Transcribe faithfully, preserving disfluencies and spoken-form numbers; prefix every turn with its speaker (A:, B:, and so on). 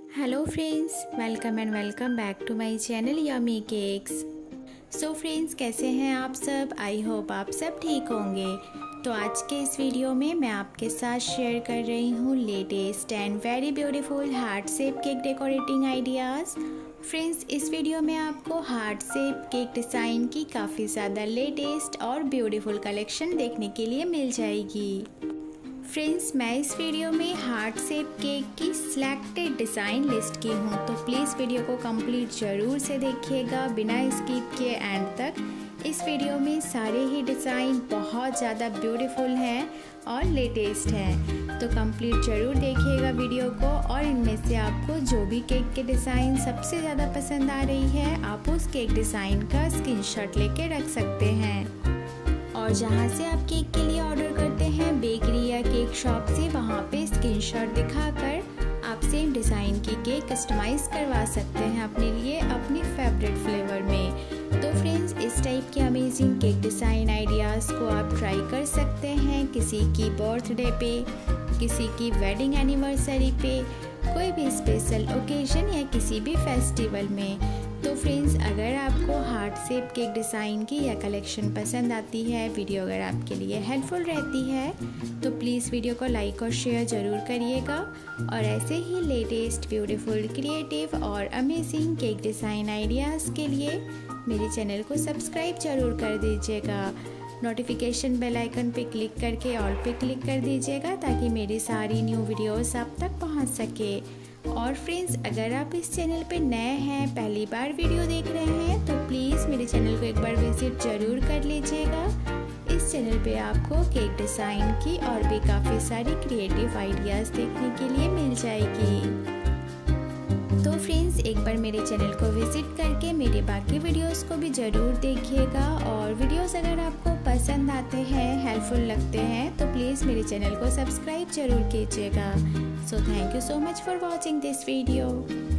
A: Hello friends, welcome and welcome back to my channel yummy cakes. So friends, कैसे हैं आप सब? I hope आप सब ठीक होंगे। तो आज के इस वीडियो में मैं आपके साथ शेयर कर रही हूँ latest and very beautiful heart shape cake decorating ideas. Friends, इस वीडियो में आपको हार्ट शेप केक डिज़ाइन की काफ़ी ज़्यादा लेटेस्ट और ब्यूटीफुल कलेक्शन देखने के लिए मिल जाएगी। फ्रेंड्स, मैं इस वीडियो में हार्ट शेप केक की सिलेक्टेड डिज़ाइन लिस्ट की हूँ, तो प्लीज़ वीडियो को कंप्लीट ज़रूर से देखिएगा बिना स्किप किए एंड तक। इस वीडियो में सारे ही डिज़ाइन बहुत ज़्यादा ब्यूटीफुल हैं और लेटेस्ट हैं, तो कंप्लीट ज़रूर देखिएगा वीडियो को। और इनमें से आपको जो भी केक के डिज़ाइन सबसे ज़्यादा पसंद आ रही है, आप उस केक डिज़ाइन का स्क्रीनशॉट लेके रख सकते हैं। और जहाँ से आप केक के लिए ऑर्डर करते हैं, बेकरी या केक शॉप से, वहाँ पे स्क्रीनशॉट दिखाकर आप सेम डिज़ाइन की केक कस्टमाइज़ करवा सकते हैं अपने लिए अपनी फेवरेट फ्लेवर में। तो फ्रेंड्स, इस टाइप के अमेजिंग केक डिज़ाइन आइडियाज़ को आप ट्राई कर सकते हैं किसी की बर्थडे पे, किसी की वेडिंग एनिवर्सरी पे, कोई भी स्पेशल ओकेजन या किसी भी फेस्टिवल में। तो फ्रेंड्स, अगर आपको हार्ट शेप केक डिज़ाइन की यह कलेक्शन पसंद आती है, वीडियो अगर आपके लिए हेल्पफुल रहती है, तो प्लीज़ वीडियो को लाइक और शेयर ज़रूर करिएगा। और ऐसे ही लेटेस्ट ब्यूटीफुल क्रिएटिव और अमेजिंग केक डिज़ाइन आइडियाज़ के लिए मेरे चैनल को सब्सक्राइब ज़रूर कर दीजिएगा। नोटिफिकेशन बेल आइकन पे क्लिक करके ऑल पे क्लिक कर दीजिएगा ताकि मेरी सारी न्यू वीडियोस आप तक पहुंच सके। और फ्रेंड्स, अगर आप इस चैनल पे नए हैं, पहली बार वीडियो देख रहे हैं, तो प्लीज़ मेरे चैनल को एक बार विजिट ज़रूर कर लीजिएगा। इस चैनल पे आपको केक डिज़ाइन की और भी काफ़ी सारी क्रिएटिव आइडियाज़ देखने के लिए मिल जाएगी। तो फ्रेंड्स, एक बार मेरे चैनल को विजिट करके मेरे बाकी वीडियोस को भी ज़रूर देखिएगा। और वीडियोस अगर आपको पसंद आते हैं, हेल्पफुल लगते हैं, तो प्लीज़ मेरे चैनल को सब्सक्राइब ज़रूर कीजिएगा। So thank you so much for watching this video.